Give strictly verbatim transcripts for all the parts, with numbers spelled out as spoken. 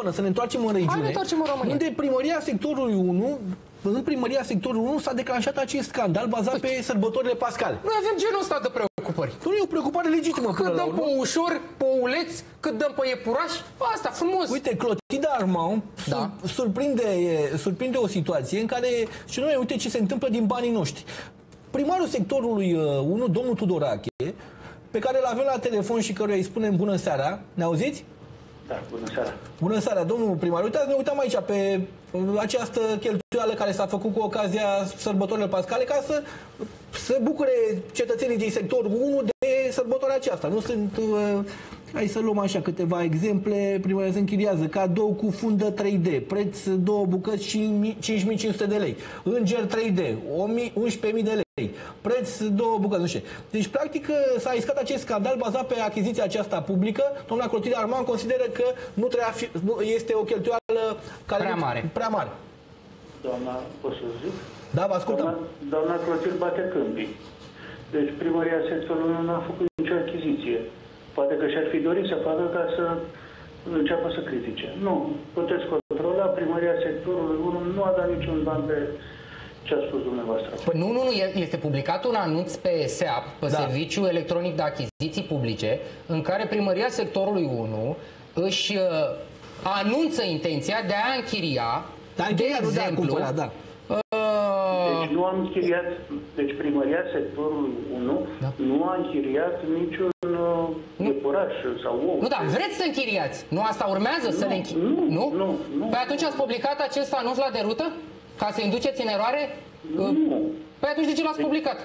zonă, să ne întoarcem în regiune. Hai, ne întoarcem în România. Unde primăria sectorului unu, în primăria sectorului unu s-a declanșat acest scandal bazat Uite. pe sărbătorile pascale. Noi avem genul ăsta de preocupări. Nu e o preocupare legitimă până cât la dăm urmă. pe ușor, pe uleț, cât dăm pe iepuraș, asta, frumos. Uite, Clotilde Armand da. surprinde, surprinde o situație în care, și noi, uite ce se întâmplă din banii noștri. Primarul sectorului unu, domnul Tudorache, pe care îl avem la telefon și căruia îi spunem bună seara, ne auziți? Da, bună seara. Bună seara, domnul primar. Uitați, ne uitam aici pe această cheltuială care s-a făcut cu ocazia sărbătorilor pascale ca să se bucure cetățenii din sectorul unu de sărbătoarea aceasta. Nu sunt... Uh, hai să luăm așa câteva exemple. Primul se închiriază cadou cu fundă trei D, preț două bucăți cinci mii cinci sute de lei, înger trei D, unsprezece mii de lei. Preț două bucăți, nu știu. Deci, practic, s-a iscat acest scandal bazat pe achiziția aceasta publică. Doamna Clotilde Armand consideră că nu, fi, nu este o cheltuială care prea mare. Prea mare. Doamna, pot să zic? Da, vă ascultăm. Doamna, doamna Clotilde bate câmpii. Deci, primăria sectorului nu a făcut nicio achiziție. Poate că și-ar fi dorit să facă ca să înceapă să critique. Nu. Puteți controla, primăria sectorului unu nu a dat niciun ban pe ce a spus dumneavoastră. Păi nu, nu, nu, este publicat un anunț pe S E A P, pe da. Serviciul Electronic de Achiziții Publice, în care primăria sectorului unu își uh, anunță intenția de a închiria, Dar de exemplu, de a cumpăra, da. Uh, deci nu am închiriat, deci primăria sectorului unu da. nu a închiriat niciun uh, iepuraș sau ou. Nu, da, vreți să închiriați. Nu asta urmează nu, să le închiriați? Nu, nu, nu, nu. Păi atunci ați publicat acest anunț la derută? Ca să induceți în eroare? Nu. Păi atunci de ce l-ați publicat?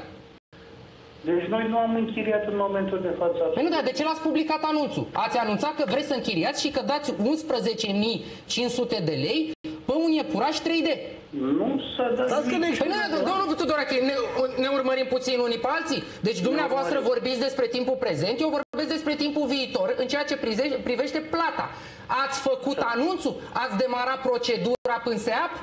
Deci noi nu am închiriat în momentul de față. Păi nu, dar de ce l-ați publicat anunțul? Ați anunțat că vreți să închiriați și că dați unsprezece mii cinci sute de lei pe un iepuraș trei D. Nu s-a dat nici... Păi nu, domnul Tudorache, ne, ne urmărim puțin unii pe alții. Deci dumneavoastră vorbiți despre timpul prezent, eu vorbesc despre timpul viitor în ceea ce privește plata. Ați făcut anunțul? Ați demarat procedura până S E A P?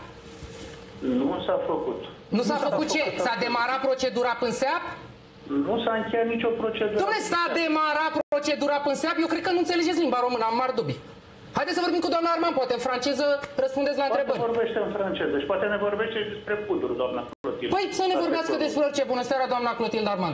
Nu s-a făcut. Nu s-a făcut ce? S-a demarat procedura până S E A P? Nu s-a încheiat nicio procedură. Dom'le, s-a demarat procedura până S E A P? Eu cred că nu înțelegeți limba română, am mari dubii. Haideți să vorbim cu doamna Armand, poate în franceză răspundeți la poate întrebări. Poate vorbește în franceză și poate ne vorbește despre pudru, doamna Clotilde. Păi să ne poate vorbească despre orice. Bună seara, doamna Clotilde Armand.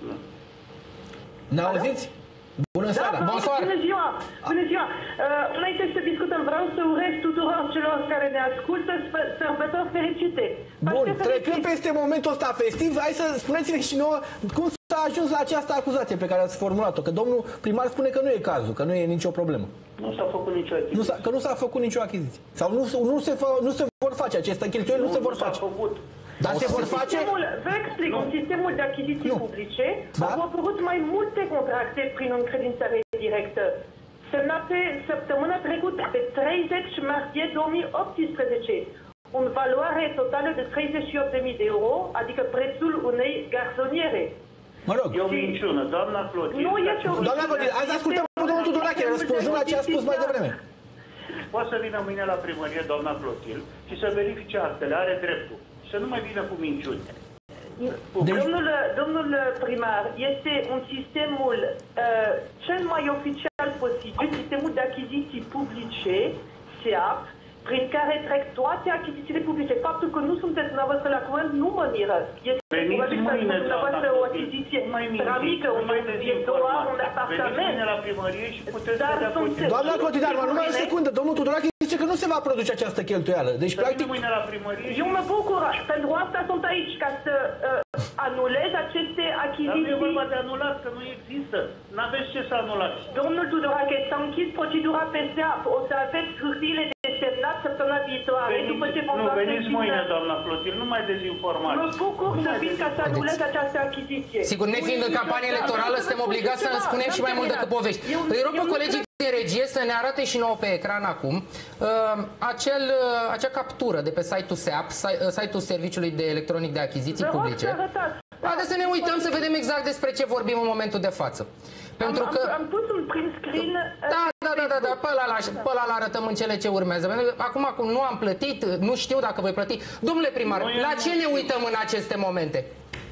Ne auziți? Bună seara! Da, Bonsoir. Bună ziua! Bună ziua! Uh, înainte să discutăm, vreau să urez tuturor celor care ne ascultă sărbători fericite. Bun, trecând peste momentul ăsta festiv, hai să spuneți-ne și nouă cum s-a ajuns la această acuzație pe care ați formulat-o, că domnul primar spune că nu e cazul, că nu e nicio problemă. Nu s-a făcut nicio achiziție. Nu că nu s-a făcut nicio achiziție. Sau nu, nu, se, fă, nu se vor face aceste cheltuieli, nu, nu se vor nu face. Făcut. Dar se vor face? Vă explic, în sistemul de achiziții nu. publice da? au apărut mai multe contracte prin încredințare directă. Semnate săptămâna trecută, pe treizeci martie două mii optsprezece. În valoare totală de treizeci și opt de mii de euro, adică prețul unei garsoniere. Mă rog. E o minciună, doamna Clotilde. Nu este o minciună. Doamna Clotilde, azi ascultăm pe domnul Tudorache, răspunzând la ce a spus mai devreme. Poate să vină mâine la primărie doamna Clotilde și să verifice actele, are dreptul. Să nu mai vină cu minciuni. Deci... Domnul, domnul primar, este un sistemul uh, cel mai oficial posibil, sistemul de achiziții publice, S E A P, prin care trec toate achizițiile publice. Faptul că nu sunteți dumneavoastră la cuvânt nu mă miră. Este probabil să aveți dumneavoastră o achiziție prea mică, un doar un apartament. Veniți mâine la primărie și puteți Dar vedea puțin. Doamna Clotilde Armand, numai o secundă. Domnul Tudorache zice că nu se va produce această cheltuială. Deci, să practic... mâine la primărie. Eu mă bucur. Pentru asta sunt aici, ca să uh, anulez aceste achiziții. Dar nu e vorba de anulat, că nu există. N-aveți ce să anulați. Domnul Tudorache, s-a închis procedura pe S E A P. O să aveți hârtiile de semnat săptămâna viitoare. Veniți, după ce vom nu, veniți sentință... mâine, doamna Clotilde, nu mai dezinformați. Mă bucur să vin ca să anulez această achiziție. Sigur, ne fiind în campanie electorală, suntem obligați să spunem și mai mult decât povești. Îi rog pe colegii de regie să ne arate și nouă pe ecran acum uh, acel, uh, acea captură de pe site-ul S E A P, site-ul Serviciului de Electronic de Achiziții Vă Publice. Haideți să ne uităm să vedem exact despre ce vorbim în momentul de față. Pentru am, că... am, am pus un print screen. Da, da, da, da, da, pe ăla, pe ăla arătăm în cele ce urmează. Pentru că acum, acum nu am plătit, nu știu dacă voi plăti. Domnule primar, la ce ne uităm în aceste momente?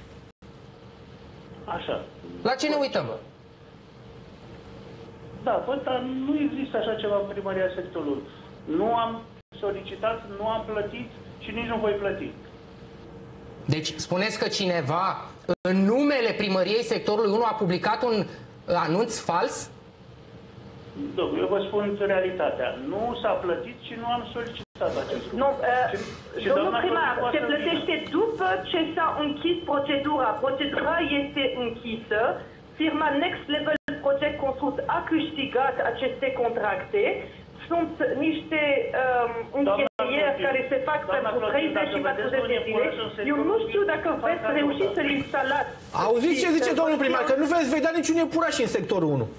Așa. La ce ne uităm? Da, bă, dar nu există așa ceva în primăria sectorului Nu am solicitat, nu am plătit și nici nu voi plăti. Deci spuneți că cineva în numele primăriei sectorului unu a publicat un anunț fals? Domnule, eu vă spun realitatea. Nu s-a plătit și nu am solicitat acest lucru. Nu, uh, domnul primar, se plătește după ce s-a închis procedura. Procedura este închisă. Firma Next Level Project Consult a câștigat aceste contracte. Sunt niște um, încheieri care se fac pentru treizeci și patruzeci de zile. Eu nu știu dacă veți reuși să-l instalați. Auziți ce zice domnul primar? Că nu veți vedea niciun iepuraș în sectorul unu.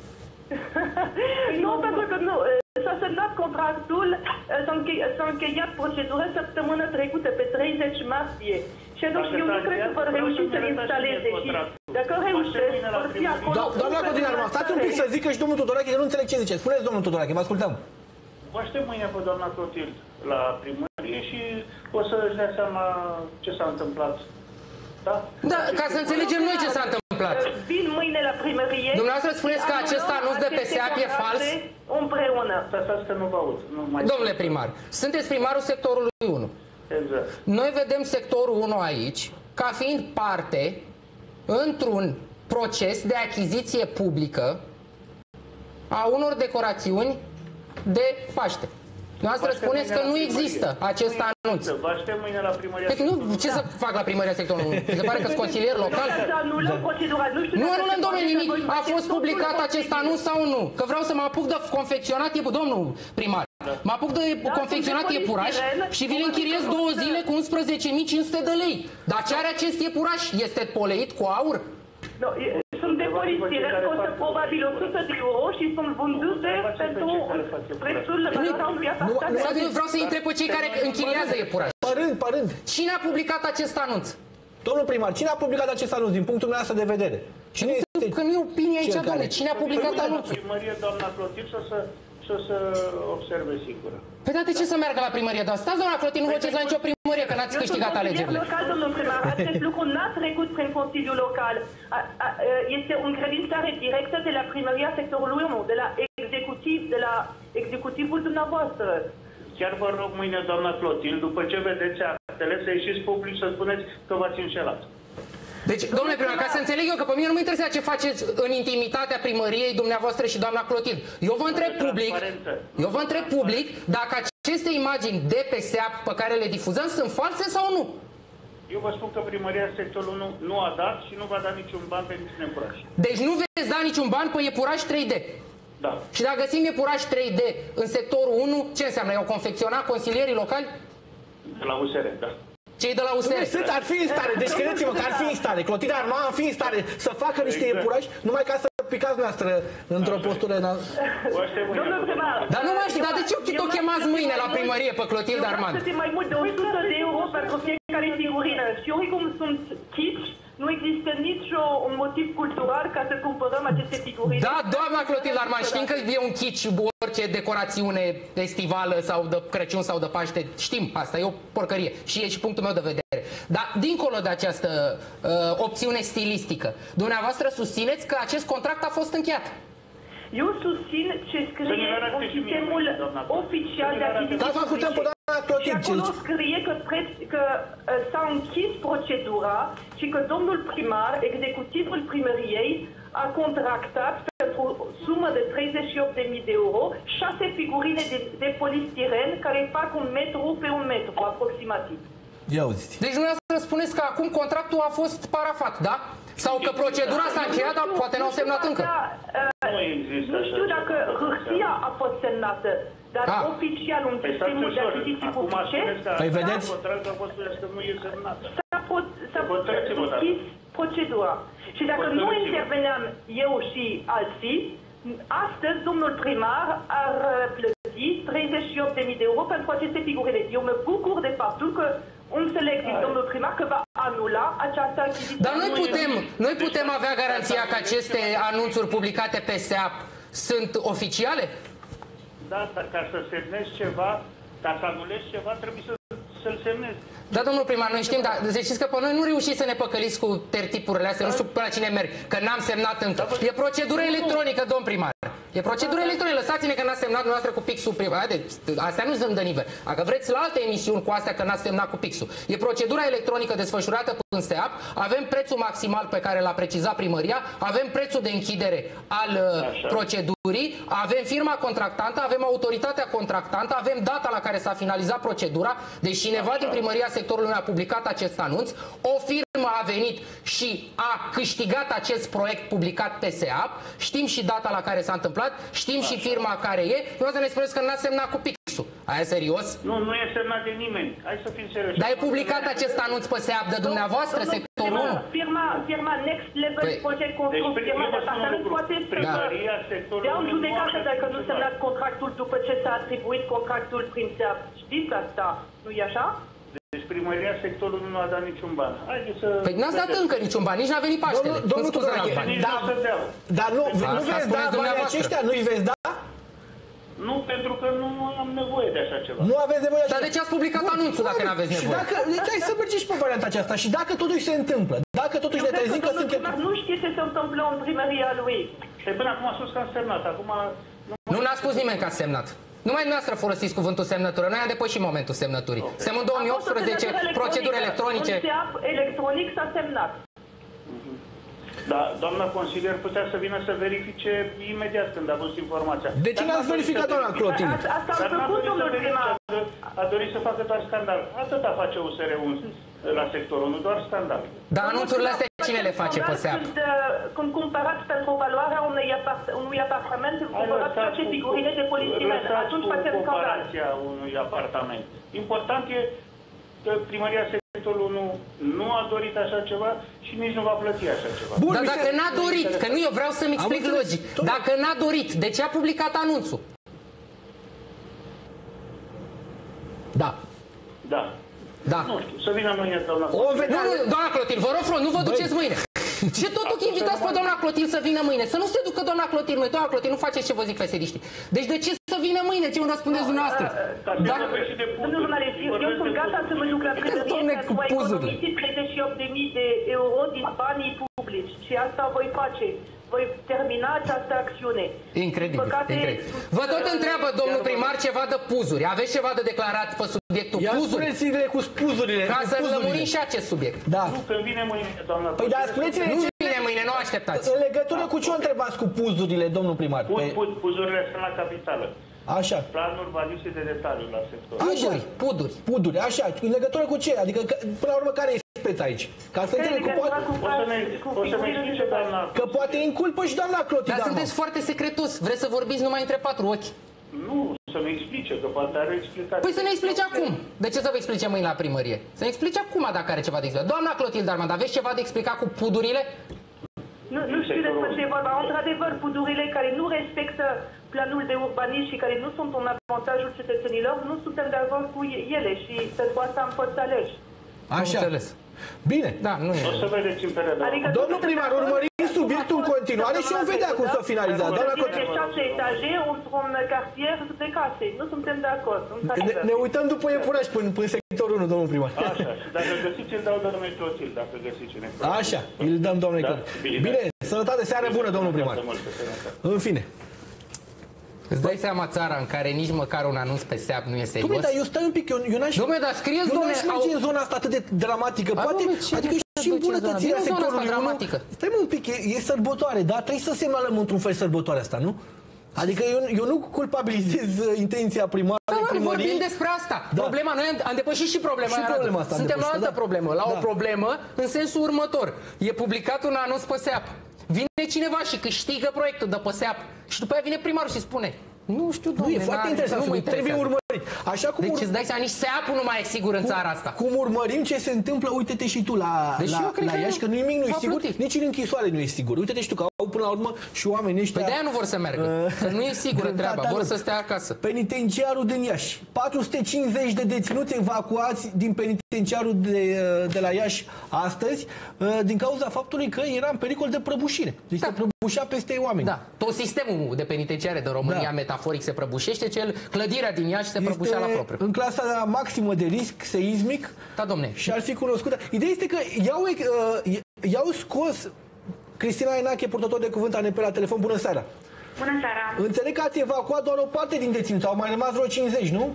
Nu, pentru că nu. S-a semnat contractul, s-a încheiat procedura săptămâna trecută, pe treizeci martie. Și atunci eu nu cred că vor reuși să-l instaleze. Și dacă reușesc, vor fi acolo... Doamna Clotilde Armand, stați un pic să zică și domnul Tudorache, că nu înțeleg ce zice. Spuneți, domnul Tudorache, vă ascultăm. Vă aștept mâine pe doamna Clotilde la primărie și o să-și dea seama ce s-a întâmplat. Da? Da, ca să înțelegem noi ce s-a întâmplat. Vin mâine la primărie. Dumneavoastră spuneți că acest anunț de P S A P e fals? Împreună. Stați că nu vă aud. Nu mai Domnule primar, sunteți primarul sectorului unu. Exact. Noi vedem sectorul unu aici ca fiind parte într-un proces de achiziție publică a unor decorațiuni de Paște. Noastră spuneți că nu există acest anunț. Vă aștept mâine la primăria. Deci nu, ce să fac la primăria sectorului unu? Se pare că sunt consilier local? Nu anulăm, domnule, nimic. A fost publicat acest anunț sau nu? Că vreau să mă apuc de confecționat iepuraș, domnul primar. Mă apuc de confecționat iepuraș și vi-l închiriez două zile cu unsprezece mii cinci sute de lei. Dar ce are acest iepuraș? Este poleit cu aur? No, sunt de polistiren, costă probabil o sută de euro și sunt vândute pentru prețul la în piața asta. Eu vreau să întreb pe cei care închiriază iepuraș. Părând, părând. Cine a publicat acest anunț? Domnul primar, cine a publicat acest anunț din punctul meu de vedere? Cine este? Că nu e opinie aici, domnule. Cine a publicat anunțul? Primărie, doamna Clotilde, să să să să observe singură. Păi dar de ce să meargă la primărie? Dar stați, doamna Clotilde, nu voceți la nicio primărie, că n-ați câștigat alegerile. Local, domnul primar, acest lucru n-a trecut prin Consiliul Local. A, a, este o încredințare directă de la primăria sectorului unu, de la executiv, de la executivul dumneavoastră. Chiar vă rog mâine, doamna Clotilde, după ce vedeți actele, să ieșiți public să spuneți că v-ați înșelat. Deci, domnule primar, ca să înțeleg eu, că pe mine nu mă interesează ce faceți în intimitatea primăriei dumneavoastră și doamna Clotilde. Eu vă întreb public, eu vă întreb public dacă aceste imagini de pe S E A P pe care le difuzăm sunt false sau nu? Eu vă spun că primăria sectorul unu nu a dat și nu va da niciun ban pe niciun iepuraș. Deci nu veți da niciun ban pe iepuraș trei D? Da. Și dacă găsim iepuraș trei D în sectorul unu, ce înseamnă? I-au confecționat consilierii locali? De la U S R, da. Cei de la U S R. Sunt, ar fi în stare, deci credeți-mă că ar fi în stare. Clotilde Armand ar fi în stare să facă niște iepurași, numai ca să picați noastră într-o postură. Domnul primar, dar nu mai știu, dar de ce o chemați mâine la primărie pe Clotilde Armand? Eu mai mult de o sută de euro pentru fiecare figurină. Și oricum sunt kitsch, nu există niciun motiv cultural ca să cumpărăm aceste figurine. Da, doamna Clotilde Armand, știm că e un kitsch orice decorațiune estivală sau de Crăciun sau de Paște. Știm asta, e o porcărie. Și e și punctul meu de vedere. Dar dincolo de această uh, opțiune stilistică, dumneavoastră susțineți că acest contract a fost încheiat? Eu susțin ce scrie în sistemul oficial de achiziții publice. Și acolo scrie că, că uh, s-a închis procedura și că domnul primar, executivul primăriei, a contractat pentru o sumă de treizeci și opt de mii de euro șase figurine de, de polistiren care fac un metru pe un metru aproximativ. Ia auziți. Deci dumneavoastră spuneți că acum contractul a fost parafat, da? Sau că procedura s-a încheiat, dar poate n-au semnat încă. Nu există. Nu știu dacă hârtia a fost semnată, dar ah. oficial un sistemul de achiziții publice. Păi vedeți? S-a închis procedura. Și dacă nu interveneam eu și alții, astăzi domnul primar ar plăti treizeci și opt de mii de euro pentru aceste figurine. Eu mă bucur de faptul că înțeleg din domnul primar că va anula această achiziție. Dar noi putem, noi putem avea garanția că aceste anunțuri publicate pe S E A P sunt oficiale? Da, dar ca să semnezi ceva, ca să anulezi ceva, trebuie să, să-l semnezi. Da, domnul primar, noi știm, dar știți că pe noi nu reușiți să ne păcăliți cu tertipurile astea, nu știu până la cine merg, că n-am semnat încă. E procedură electronică, domn primar. E procedură electronică. Lăsați-ne că n-ați semnat dumneavoastră cu pixul prim. Astea nu sunt de nivel. Dacă vreți la alte emisiuni cu astea că n-ați semnat cu pixul. E procedura electronică desfășurată în SEAP, avem prețul maximal pe care l-a precizat primăria, avem prețul de închidere al Așa. procedurii, avem firma contractantă, avem autoritatea contractantă, avem data la care s-a finalizat procedura. Deci cineva Așa. din primăria sectorului a publicat acest anunț, o firmă a venit și a câștigat acest proiect publicat pe SEAP, știm și data la care s-a întâmplat, știm Așa. și firma care e, nu o să ne spuneți că n-a semnat cu pixul. Aia serios? Nu, nu e semnat de nimeni. Hai să fim serioși. Dar e publicat acest anunț pe SEAP de dumneavoastră, sectorul unu? Firma, firma Next Level păi, Project Construct, deci, firma de apartament poate primăria sectorului dea în judecată dacă nu semnați contractul după ce s-a atribuit contractul prin SEAP. Știți asta? Nu-i așa? Deci primăria sectorului nu a dat niciun ban. Haideți să... Păi n-ați dat încă niciun ban, nici n-a venit Paștele. Domnul Tudorache, dar nu, nu veți da banii aceștia? Nu-i veți da? Nu, pentru că nu am nevoie de așa ceva. Nu aveți nevoie de așa. Dar de ce ați publicat Bun, anunțul dacă nu aveți nevoie? Și dacă, deci hai să mergem și pe varianta aceasta. Și dacă totuși se întâmplă, dacă totuși ne trezim că sunt... Nu știe ce se întâmplă în primăria lui. Și până acum a spus că am semnat. Acum... Nu n-a spus nimeni că a semnat. Numai dumneavoastră folosiți cuvântul semnătură. Noi am depășit momentul semnăturii. Okay. Suntem în două mii optsprezece, proceduri electronice. Un SEAP electronic s-a semnat. Da, doamna consilier putea să vină să verifice imediat când a văzut informația. De ce n-ați verificat, doamna Clotilde? Asta am făcut, domnul primar. A dorit să facă doar scandal. Atâta face U S R unu la sectorul, nu doar scandal. Dar anunțurile astea cine le face pe SEAP? Când, când cumpărați pentru valoarea unui, apart unui apartament, cumpărați toate figurile de polițiment. Atunci facem scandal. Comparația unui apartament. Important e că primăria sectorul unu nu a dorit așa ceva și nici nu va plăti așa ceva. Bun, dar dacă n-a dorit, că nu eu vreau să-mi explic logic, dacă n-a dorit, de ce a publicat anunțul? Da. Da. Da. Nu știu, să vină mâine doamna Clotilde. Nu, nu, doamna Clotilde, vă rog frumos, nu vă Băi. duceți mâine. Ce tot că invitați pe doamna Clotilde să vină mâine? Să nu se ducă doamna Clotilde, măi, doamna Clotilde, nu faceți ce vă zic fesediștii. Deci de ce să vină mâine? Ce mă răspundeți dumneavoastră? Domnul jurnalist, eu sunt gata să mă duc la primărie pentru a economisi treizeci și opt de mii de euro din banii publici. Și asta voi face. Voi termina această acțiune. Incredibil, Păcate, incredibil. Vă tot întreabă domnul primar ceva de puzuri. Aveți ceva de declarat pe subiectul Ia puzuri? Ia spuneți-le cu puzurile. Ca să lămurim și acest subiect. Da. Nu, când vine mâine, doamna. Păi da, spuneți-le nu ce... vine mâine, nu așteptați. În legătură cu ce o întrebați cu puzurile, domnul primar? Puz, puz, puzurile sunt la capitală. Așa. Planul va lipsi de detaliu la sector. Puduri, puduri. Puduri, așa. În legătură cu ce? Adică, până la urmă, care e speța aici? Ca să înțeleg că poate... O să ne explice, doamna... Că poate inculpă și doamna Clotilde. Dar sunteți foarte secretos. Vreți să vorbiți numai între patru ochi. Nu, să ne explice, că poate are explicație. Păi să ne explice acum. De ce să vă explice mâine la primărie? Să ne explice acum dacă are ceva de explicat. Doamna Clotilde Armand, aveți ceva de explicat cu pudurile? Nu, nu știu despre ce e vorba. Într-adevăr, pudurile care nu respectă planul de urbanism și care nu sunt în avantajul cetățenilor, nu suntem de acord cu ele și pentru asta am fost aleși. Așa. Bine. Da, nu e. O să vedeți în perioada. Adică domnul primar, urmărim subiectul în continuare și vom vedea cum să finalizăm. Doamna Clotilde. șase etaje într-un cartier de case. Nu suntem de acord. Ne, ne uităm după iepuraș până, până sectorul unu, domnul primar. Așa. Și dacă găsiți, îl dau doamnei Clotilde, dacă găsiți cine. Așa, îl dăm doamnei da? Clotilde. Bine. Bine, sănătate, seară bună, domnul primar. În fine. Îți dai seama țara în care nici măcar un anunț pe SEAP nu e serios? Dom'le, dar eu stai un pic, eu, eu n-aș... Dom'le, dar scrieți, dom'le, eu n-aș merge în zona asta atât de dramatică. A, Poate, dom'le, adică și îmbunătățirea sectorului dramatică. Stai un pic, e, e sărbătoare, da? Trebuie să semnalăm într-un fel sărbătoarea asta, nu? Adică eu, eu nu culpabilizez intenția primarului, da, primăriei. Vorbim despre asta. Da. Problema, noi am, am depășit și problema, și problema asta. Suntem depășit, la altă da. problemă, la da. o problemă în sensul următor. E publicat un anunț pe SEAP. Vine cineva și câștigă proiectul de pe SEAP și după aia vine primarul și spune: nu știu, domnule, nu, e foarte interesant, nu trebuie urmărit. Așa cum deci îți dai seama, nici SEAP-ul nu mai e sigur în cum, țara asta. Cum urmărim ce se întâmplă, uite-te și tu la, deci la, la Iași, că nimic nu e sigur, plătit. Nici în închisoare nu e sigur. Uite-te și tu, că au până la urmă și oamenii ăștia... Păi de-aia nu vor să meargă, uh, că nu e sigură treaba, da, vor să stea acasă. Penitenciarul din Iași. patru sute cincizeci de deținuți evacuați din penitenciarul de, de la Iași astăzi, din cauza faptului că era în pericol de prăbușire. Deci da. se prăbușea peste oameni. Da. Tot sistemul de penitenciare de România, da. metaforic, se prăbușește, cel clădirea din Iași se prăbușea este la propriu. În clasa maximă de risc seismic. Da, domne. Și ar fi cunoscută. Ideea este că i-au, uh, i-au scos Cristina Enache, purtător de cuvânt A N P la telefon. Bună seara! Bună seara! Înțeleg că ați evacuat doar o parte din deținuți, au mai rămas vreo cincizeci, nu?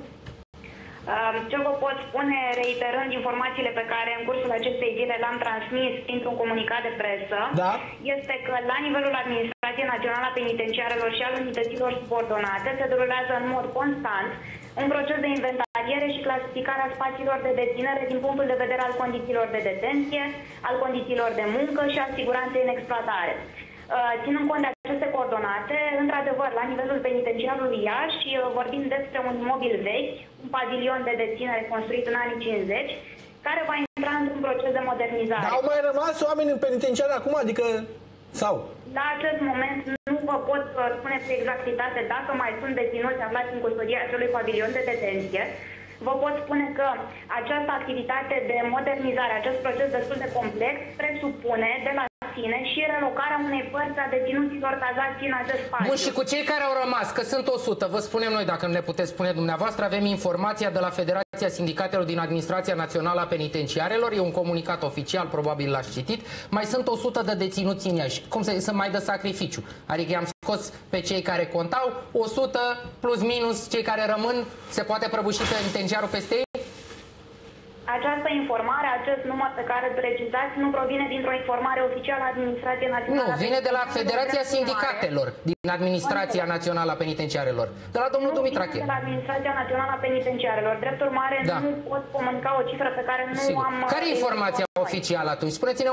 Ce vă pot spune, reiterând informațiile pe care în cursul acestei zile le-am transmis printr-un comunicat de presă, da, este că la nivelul Administrației Naționale a Penitenciarelor și al unităților subordonate se derulează în mod constant un proces de inventariere și clasificare a spațiilor de deținere din punctul de vedere al condițiilor de detenție, al condițiilor de muncă și al siguranței în exploatare. Ținând cont de aceste coordonate, într-adevăr, la nivelul penitenciarului Iași, vorbim despre un imobil vechi, un pavilion de deținere construit în anii cincizeci, care va intra într-un proces de modernizare. Dar au mai rămas oameni în penitenciar acum, adică, sau? La acest moment nu vă pot spune cu exactitate dacă mai sunt deținuți aflați în custodia acelui pavilion de detenție. Vă pot spune că această activitate de modernizare, acest proces destul de complex, presupune de la sine și relocarea unei părți a deținuților cazați în acest spațiu. Bun, și cu cei care au rămas, că sunt o sută, vă spunem noi, dacă nu ne puteți spune dumneavoastră, avem informația de la Federația Sindicatelor din Administrația Națională a Penitenciarelor, e un comunicat oficial, probabil l-ați citit, mai sunt o sută de deținuți în Iași. Cum să sunt mai de sacrificiu? Adică i-am scos pe cei care contau, o sută plus minus cei care rămân, se poate prăbuși penitenciarul peste ei? Această informare, acest număr pe care îl precizați, nu provine dintr-o informare oficială a Administrației Naționale. Nu, vine de la Federația Sindicatelor din Administrația Națională a Penitenciarelor. De la domnul Dumitrache. De la Administrația Națională a Penitenciarelor. Drept urmare, da, nu pot comunica o cifră pe care nu Sigur. am... Care e informația oficială atunci? Spuneți-ne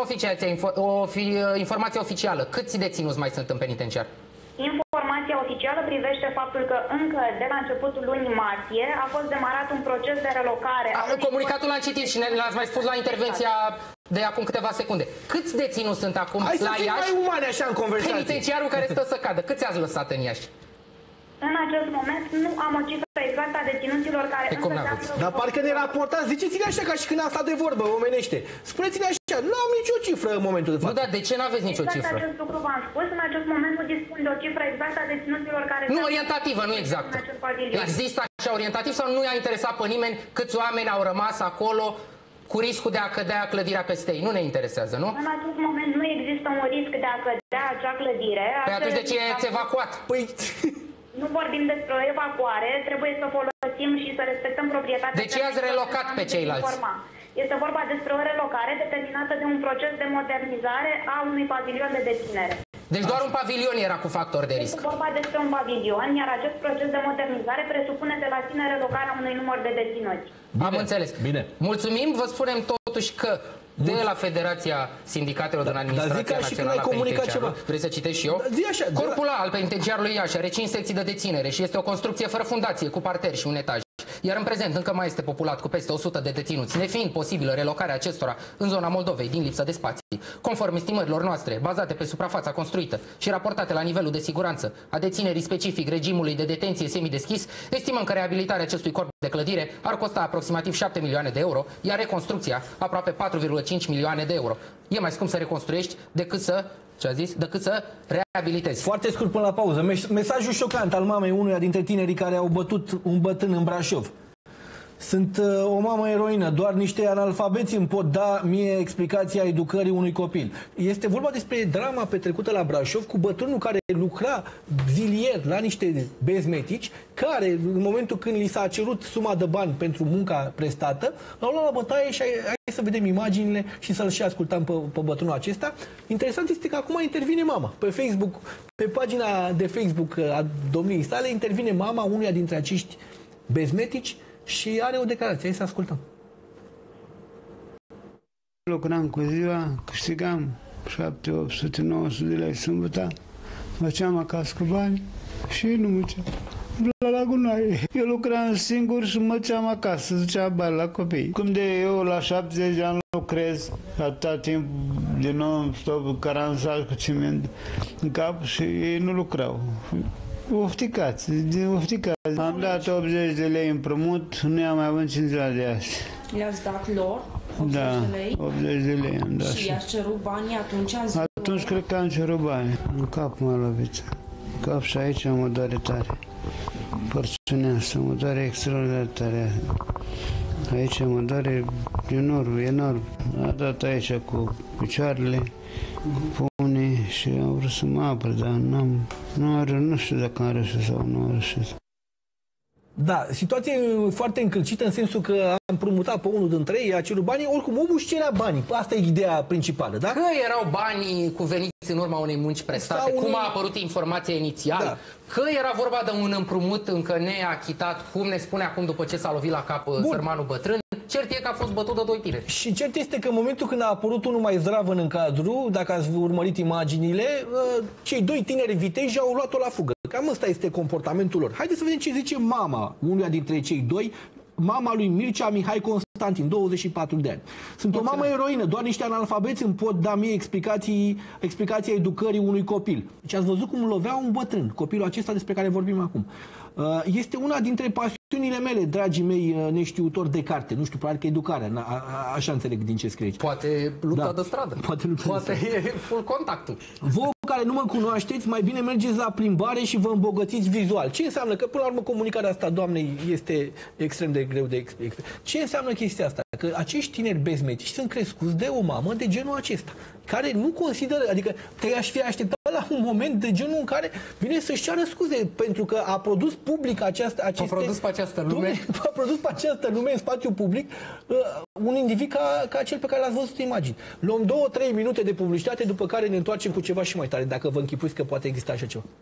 informația oficială. Câți deținuți mai sunt în penitenciar? Informația oficială privește faptul că încă de la începutul lunii martie a fost demarat un proces de relocare. A, comunicatul l-am citit și l-ați mai spus la intervenția de acum câteva secunde. Câți deținuți sunt acum Hai la Iași? Hai să fim mai umane așa în conversație. Penitenciarul care stă să cadă. Câți ați lăsat în Iași? În acest moment nu am o cifră exactă a deținuților care e încă se află... Dar parcă ne raportați, ziceți-ne așa ca și când am stat de vorbă omenește. Spuneți-ne așa, nu am nicio cifră în momentul de față. Nu, dar de ce nu aveți nicio exact cifră? Acest lucru v-am spus, în acest moment nu dispun de o cifră exactă a deținuților care... Nu, orientativă, nu exactă. Există așa orientativ sau nu i-a interesat pe nimeni câți oameni au rămas acolo cu riscul de a cădea clădirea peste ei? Nu ne interesează, nu? În acest moment nu există un risc de a cădea acea clădire. Păi atunci de ce ați evacuat? Păi... Nu vorbim despre o evacuare, trebuie să folosim și să respectăm proprietatea. De ce ați relocat pe ceilalți? Este vorba despre o relocare determinată de un proces de modernizare a unui pavilion de deținere. Deci doar un pavilion era cu factor de risc. Este vorba despre un pavilion, iar acest proces de modernizare presupune de la sine relocarea unui număr de deținuți. Bine. Am înțeles. Bine. Mulțumim, vă spunem totuși că de la Federația Sindicatelor din Administrația Națională a Penitenciarelor, vrei să citești și eu? Corpul A al penitenciarului Iași are cinci secții de deținere și este o construcție fără fundație, cu parter și un etaj. Iar în prezent încă mai este populat cu peste o sută de deținuți, nefiind posibilă relocarea acestora în zona Moldovei din lipsă de spații. Conform estimărilor noastre, bazate pe suprafața construită și raportate la nivelul de siguranță a deținerii specific regimului de detenție semideschis, estimăm că reabilitarea acestui corp de clădire ar costa aproximativ șapte milioane de euro, iar reconstrucția aproape patru virgulă cinci milioane de euro. E mai scump să reconstruiești decât să, ce a zis, decât să reabilitezi. Foarte scurt până la pauză. Mesajul șocant al mamei unuia dintre tinerii care au bătut un bătrân în Brașov. Sunt uh, o mamă eroină, doar niște analfabeți îmi pot da mie explicația educării unui copil. Este vorba despre drama petrecută la Brașov cu bătrânul care lucra zilier la niște bezmetici, care în momentul când li s-a cerut suma de bani pentru munca prestată, l-au luat la bătaie și hai, hai să vedem imaginile și să-l și ascultăm pe, pe bătrânul acesta. Interesant este că acum intervine mama. Pe Facebook, pe pagina de Facebook a domniei sale, intervine mama unuia dintre acești bezmetici și are o declarație. Hai să ascultăm. Lucram cu ziua, câștigam șapte, opt sute, nouă sute de lei sâmbătă, făceam acasă cu bani și nu mergeam la Lagunaie. Eu lucram singur și mergeam acasă, ducea bani la copii. Cum de eu la șaptezeci de ani lucrez, atâta timp din nou stop caranțat cu ciment în cap și ei nu lucrau. Ofticați, ofticați. Am dat optzeci de lei împrumut, nu i-am mai avut în ziua de azi. Le-ați dat lor optzeci da, de lei? optzeci de lei am dat. Și i-ați cerut banii atunci? Azi atunci cred că am cerut bani. În cap m-a lovit. În cap și aici mă doare tare. Părțunea asta mă doare extraordinar tare. Aici mă doare enorm, enorm. A dat aici cu picioarele, pumnii și au vrut să mă apăr, dar n-am, nu, are, nu știu dacă am reușit sau nu am reușit. Da, situația e foarte încălcită în sensul că am împrumutat pe unul dintre ei, a cerut banii, oricum omul își cerea banii. Asta e ideea principală, da? Că erau banii cuveniți în urma unei munci prestate, unui... cum a apărut informația inițială, da. Că era vorba de un împrumut încă neachitat, cum ne spune acum după ce s-a lovit la cap Bun. Sărmanul bătrân. Cert e că a fost bătut de doi tineri. Și cert este că în momentul când a apărut unul mai zdravăn în cadru, dacă ați urmărit imaginile, cei doi tineri viteji au luat-o la fugă. Cam ăsta este comportamentul lor. Haideți să vedem ce zice mama unuia dintre cei doi, mama lui Mircea Mihai Constantin, douăzeci și patru de ani. Sunt o mamă eroină, doar niște analfabeți îmi pot da mie explicații, explicații educării unui copil. Deci ați văzut cum lovea un bătrân, copilul acesta despre care vorbim acum. Este una dintre pasiunile mele, dragii mei neștiutori de carte. Nu știu, probabil că educarea, a, a, așa înțeleg din ce scrie. Poate lupta da. de stradă. Poate, lupta Poate de stradă. e full contactul. Vouă care nu mă cunoașteți, mai bine mergeți la plimbare și vă îmbogățiți vizual. Ce înseamnă? Că până la urmă comunicarea asta doamnei este extrem de greu de explicat. Ce înseamnă chestia asta? Că acești tineri bezmetici sunt crescuți de o mamă de genul acesta, care nu consideră, adică te-aș fi așteptat la un moment de genul în care vine să-și ceară scuze pentru că a produs public această, aceste... A produs pe această lume. A produs pe această lume în spațiu public uh, un individ ca, ca cel pe care l-ați văzut în imagini. Luăm două, trei minute de publicitate, după care ne întoarcem cu ceva și mai tare, dacă vă închipuiți că poate exista așa ceva.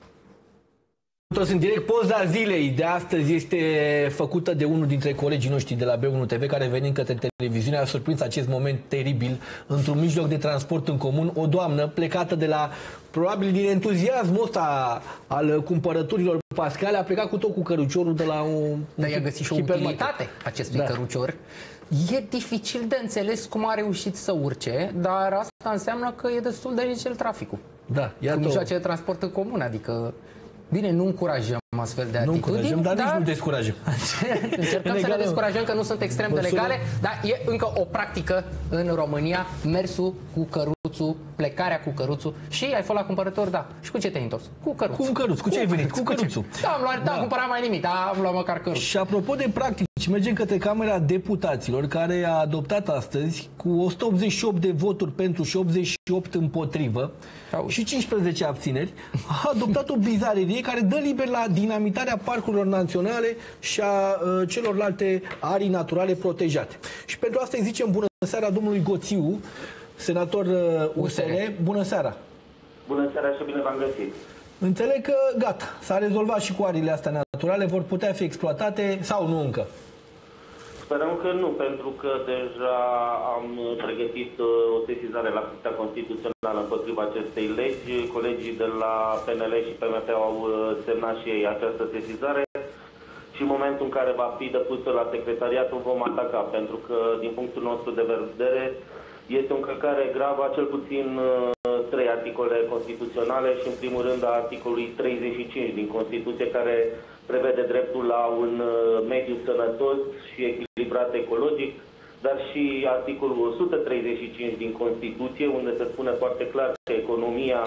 În direct, poza zilei de astăzi este făcută de unul dintre colegii noștri de la B unu T V, care venind către televiziune a surprins acest moment teribil într-un mijloc de transport în comun. O doamnă plecată de la, probabil din entuziasmul ăsta al cumpărăturilor pascale, a plecat cu tot cu căruciorul de la un... Dar i-a găsit și o utilitate acestui da. cărucior. E dificil de înțeles cum a reușit să urce, dar asta înseamnă că e destul de dificil traficul. Da, iată. Cu mijloace de transport în comun, adică... Bine, nu încurajăm astfel de atitudini, nu încurajăm, dar, dar nici nu descurajăm. Încercăm să ne descurajăm că nu sunt extrem de legale, dar e încă o practică în România, mersul cu căruțul, plecarea cu căruțul. Și ai fost la cumpărător, da. Și cu ce te-ai întors? Cu căruțul. Cu un căruț. Cu ce ai venit? Cu căruțul. Da, am luat, da, am cumpărat mai nimic, dar am luat măcar căruț. Și apropo de practici, mergem către Camera Deputaților, care a adoptat astăzi cu o sută optzeci și opt de voturi pentru și optzeci și opt împotrivă Auzi. și cincisprezece abțineri, a adoptat o bizarerie care dă liber la dinamitarea parcurilor naționale și a uh, celorlalte arii naturale protejate. Și pentru asta îi zicem bună seara domnului Goțiu, senator uh, U S R. Bună seara! Bună seara și bine v-am găsit! Înțeleg că gata, s-a rezolvat și cu arile astea naturale, vor putea fi exploatate sau nu încă? Sperăm că nu, pentru că deja am pregătit o sesizare la Curtea Constituțională împotriva acestei legi. Colegii de la P N L și P M P au semnat și ei această sesizare și în momentul în care va fi depusă la secretariat o vom ataca, pentru că din punctul nostru de vedere este o încălcare gravă a cel puțin trei articole constituționale și în primul rând a articolului treizeci și cinci din Constituție, care prevede dreptul la un mediu sănătos și echilibrat ecologic, dar și articolul o sută treizeci și cinci din Constituție, unde se spune foarte clar că economia,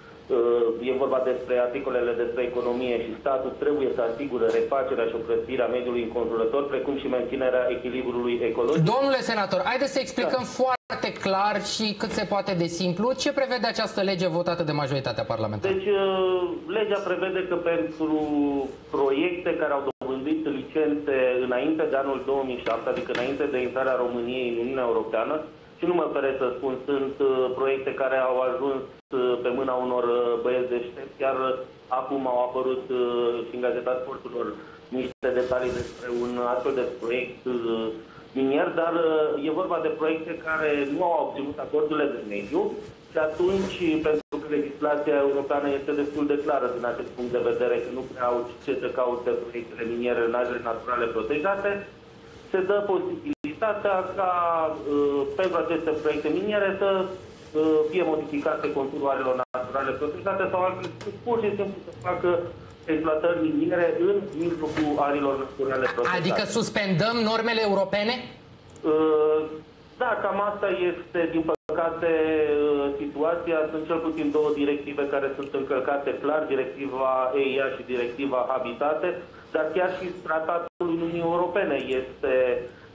e vorba despre articolele despre economie și statul trebuie să asigură refacerea și ocrățirea mediului înconjurător, precum și menținerea echilibrului ecologic. Domnule senator, haideți să explicăm da. foarte clar și cât se poate de simplu ce prevede această lege votată de majoritatea parlamentară. Deci, legea prevede că pentru proiecte care au dobândit licențe înainte de anul două mii șapte, adică înainte de intrarea României în Uniunea Europeană, și nu mă feresc să spun, sunt proiecte care au ajuns pe mâna unor băieți deștepți, chiar acum au apărut și în Gazeta Sporturilor niște detalii despre un astfel de proiect minier, dar e vorba de proiecte care nu au obținut acordurile de mediu și atunci, pentru că legislația europeană este destul de clară din acest punct de vedere, că nu prea au ce să caute proiectele miniere în arele naturale protejate, se dă posibilitatea ca uh, pentru aceste proiecte miniere să uh, fie modificate conturul arelor naturale protejate sau altfel, pur și simplu să facă exploatări miniere în mijlocul arilor naturale protejate. Adică suspendăm normele europene? Uh, da, cam asta este, din păcate, uh, situația. Sunt cel puțin două directive care sunt încălcate clar, directiva E I A și directiva Habitate, dar chiar și tratatul Uniunii Europene este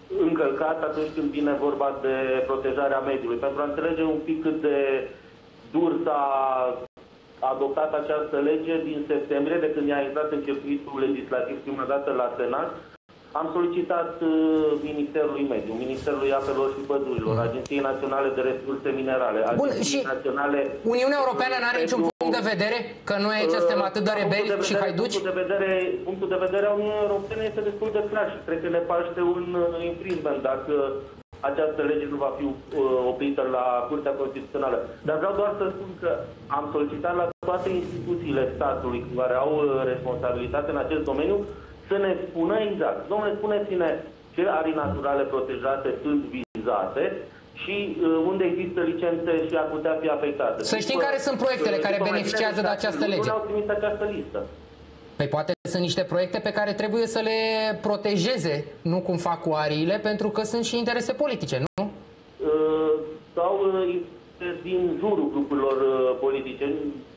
încălcat atunci când vine vorba de protejarea mediului. Pentru a înțelege un pic cât de Dur s-a adoptat această lege din septembrie, de când a intrat în circuitul legislativ prima dată la Senat. Am solicitat uh, Ministerului Mediu, Ministerului Apelor și Pădurilor, Agenției Naționale de Resurse Minerale, Agenției Bun, Naționale... Uniunea Europeană nu are niciun punct de vedere? Că noi aici suntem atât de rebeli de vedere, și haiduci? Punctul de vedere, punctul de vedere a Uniunii Europene este destul de clar și cred că ne paște un uh, infringement dacă această lege nu va fi uh, oprită la Curtea Constituțională. Dar vreau doar să spun că am solicitat la toate instituțiile statului care au uh, responsabilitate în acest domeniu să ne spună exact. Dom'le, spuneți-ne ce arii naturale protejate sunt vizate și uh, unde există licențe și ar putea fi afectate. Să știm care sunt proiectele care beneficiază de această lege. Nu au trimis această listă. Păi poate sunt niște proiecte pe care trebuie să le protejeze, nu cum fac cu ariile, pentru că sunt și interese politice, nu? Uh, sau uh, din jurul grupurilor uh, politice.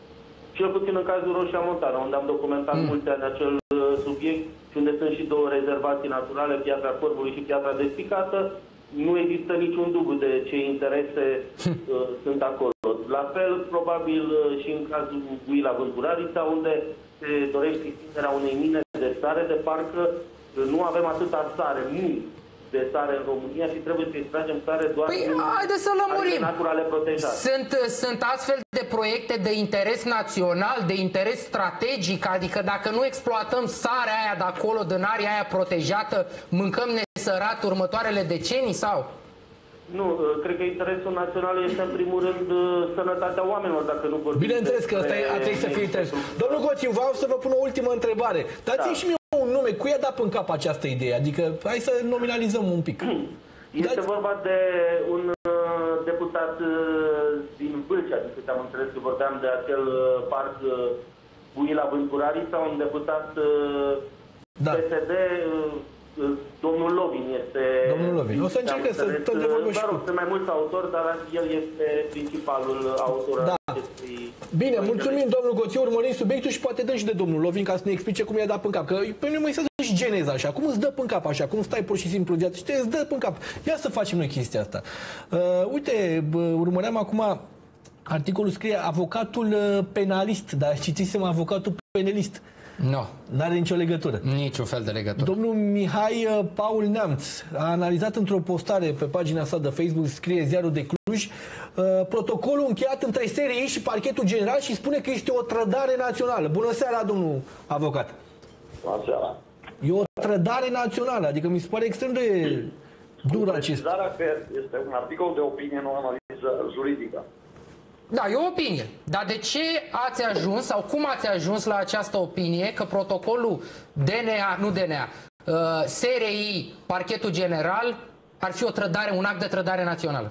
Cel puțin în cazul Roșia Montană, unde am documentat mm. multe ani acel uh, subiect și unde sunt și două rezervații naturale, Piatra Corbului și Piatra Despicată, nu există niciun dublu de ce interese uh, sunt acolo. La fel, probabil, uh, și în cazul Guila Vântularița, unde se dorește extinderea unei mine de sare, de parcă uh, nu avem atâta sare, mult de sare în România și trebuie să extragem sare doar păi, în haideți să lămurim. naturale protejate. Sunt, sunt astfel de proiecte de interes național, de interes strategic, adică dacă nu exploatăm sarea aia de acolo, din aria aia protejată, mâncăm nesărat următoarele decenii sau? Nu, cred că interesul național este în primul rând sănătatea oamenilor, dacă nu vorbim. Bineînțeles că asta a trebuit să fie interes. Domnul Goțiu, vreau să vă pun o ultimă întrebare. Dați-mi da. și mie un nume, cui a dat în cap această idee? Adică, hai să nominalizăm un pic. Este Dați... vorba de un uh, deputat uh, din Vâlcea, din câte am înțeles că vorbeam de acel uh, parc uh, Guila Vânturarii, sau un deputat uh, da. P S D, uh, domnul Lovin este... Domnul Lovin. O să încercă să tot de vorbă și cu... Sunt mai mulți autori, dar el este principalul autor da. acestui... Bine, mulțumim, domnul Goțiu, urmărim subiectul și poate dăm și de domnul Lovin ca să ne explice cum i-a dat în cap. Că pe mine mă să și geneza așa, cum îți dă în cap așa, cum stai pur și simplu în viață și te îți dă în cap. Ia să facem noi chestia asta. Uh, uite, bă, urmăream acum, articolul scrie avocatul penalist, dar citisem avocatul penalist. Nu. No. N-are nicio legătură. Niciun fel de legătură. Domnul Mihai Paul Neamț a analizat într-o postare pe pagina sa de Facebook, scrie Ziarul de Cluj, uh, protocolul încheiat între S R I și Parchetul General și spune că este o trădare națională. Bună seara, domnul avocat. Bună seara. E o trădare națională, adică mi se pare extrem de dur acest. Că este un articol de opinie, nu o analiză juridică. Da, e o opinie. Dar de ce ați ajuns sau cum ați ajuns la această opinie că protocolul D N A, nu D N A, uh, S R I, Parchetul General ar fi o trădare, un act de trădare națională?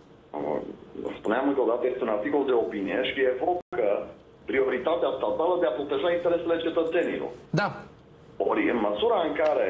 Spuneam încă o dată, este un articol de opinie și evocă prioritatea statală de a proteja interesele cetățenilor. Da. Ori, în măsura în care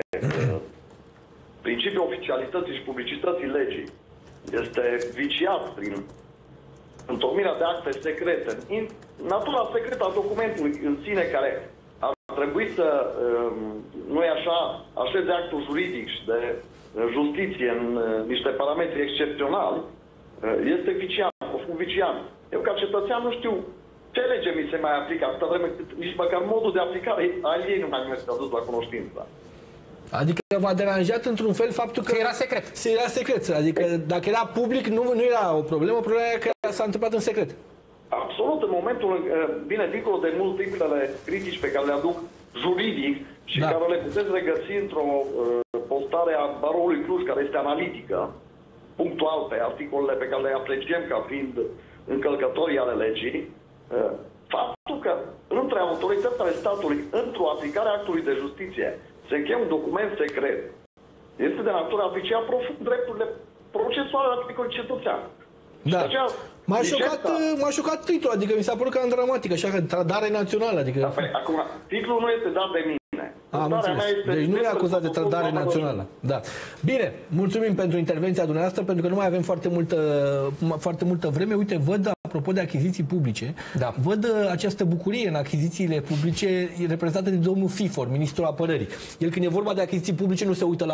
principiul oficialității și publicității legii este viciat prin întocmirea de acte secrete, natura secretă a documentului în sine, care ar trebui să, nu-i așa, așeze actul juridic și de justiție în niște parametri excepționali, este viciant, profund viciant. Eu, ca cetățean, nu știu ce lege mi se mai aplică, atâta vreme cât nici măcar modul de aplicare al ei nu mai mi s-a dus la cunoștință. Adică v-a deranjat într-un fel faptul că... că era secret. Se era secret. Adică dacă era public, nu, nu era o problemă, problema era că s-a întâmplat în secret. Absolut, în momentul, bine, dincolo de multiplele critici pe care le aduc juridic și da. care le puteți regăsi într-o postare a Baroului Cluj, care este analitică, punctual pe articolele pe care le apreciem ca fiind încălcătorii ale legii, faptul că între autoritățile statului, într-o aplicare a actului de justiție, se încheie un document secret, este de natură a vicia profund drepturile procesuale ale fiecărui cetățean. Da. M-a șocat, m-a șocat titlul, adică mi s-a părut ca în dramatică, așa că trădare națională. Adică... Da, păi, acum, titlul nu este dat de mine. Am înțeles. Deci nu e acuzat de trădare națională. Da. Bine, mulțumim pentru intervenția dumneavoastră, pentru că nu mai avem foarte multă, foarte multă vreme. Uite, văd, apropo de achiziții publice, da. văd această bucurie în achizițiile publice reprezentată de domnul Fifor, ministrul apărării. El, când e vorba de achiziții publice, nu se uită la bani.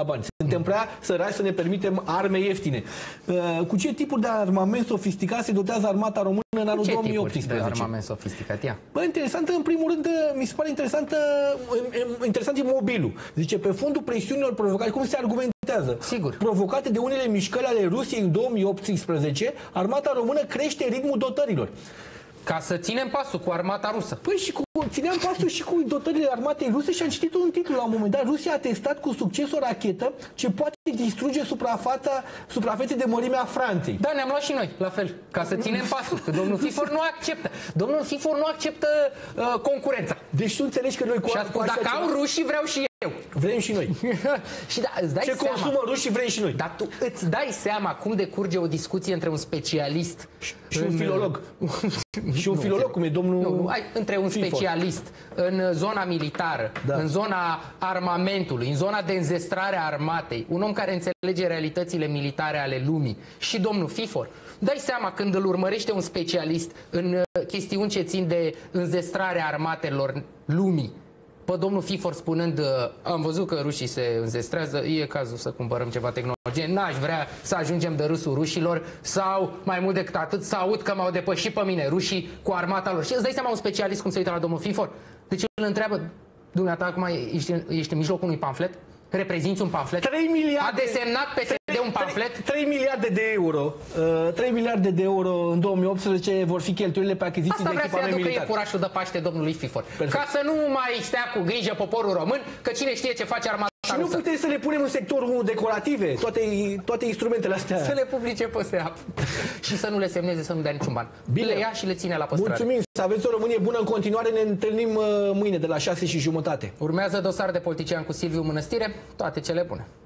Suntem prea săraci să ne permitem arme ieftine. Cu ce tipuri de armament sofisticat se dotează armata română în anul două mii optsprezece? Ce tipuri de armament sofisticat? Ia. Bă, interesant, în primul rând, mi se pare interesant, interesant imobilul. Zice, pe fondul presiunilor provocate, cum se argumentează? Sigur. Provocate de unele mișcări ale Rusiei în două mii optsprezece, armata română crește ritmul dotărilor. Ca să ținem pasul cu armata rusă. Păi și cu, țineam pasul și cu dotările armatei ruse și am citit un titlu la un moment dat. Rusia a testat cu succes o rachetă ce poate distruge suprafața, suprafețe de mărimea Franței. Da, ne-am luat și noi, la fel, ca să ținem pasul. Că domnul Fifor nu acceptă. Domnul Fifor nu acceptă uh, concurența. Deci tu înțelegi că noi cu și a spus, dacă au rușii, vreau și eu. Vrem și noi. Și da, îți dai ce seama, consumă rușii vrem și noi. Dar tu îți dai seama cum decurge o discuție între un specialist și un filolog. Și un filolog, cum e domnul... Nu, nu, ai, între un specialist în zona militară, da. în zona armamentului, în zona de înzestrare a armatei, un om care înțelege realitățile militare ale lumii și domnul Fifor. Dai seama când îl urmărește un specialist în chestiuni ce țin de înzestrarea armatelor lumii, pe domnul Fifor spunând, am văzut că rușii se înzestrează, e cazul să cumpărăm ceva tehnologie, n-aș vrea să ajungem de râsul rușilor sau, mai mult decât atât, să aud că m-au depășit pe mine rușii cu armata lor. Și îți dai seama un specialist cum se uită la domnul Fifor? Deci îl întreabă, dumneata, acum ești, ești în mijlocul unui pamflet? Reprezinți un pamflet? trei miliarde, a desemnat P S D un pamflet? trei miliarde de euro. Uh, trei miliarde de euro în două mii optsprezece vor fi cheltuielile pe achiziții Asta de echipament militar. Asta vrea să aducă e furașul de Paște domnului Fifor. Perfect. Ca să nu mai stea cu grijă poporul român, că cine știe ce face armata Și rusă. nu putem să le punem în sectorul unu decorative, toate, toate instrumentele astea. Să le publice pe SEAP. Și să nu le semneze, să nu dea niciun ban. Bine. Le ia și le ține la păstrare. Mulțumim, să aveți o Românie bună în continuare, ne întâlnim mâine de la șase și jumătate. Urmează dosar de politician cu Silviu Mănăstire, toate cele bune.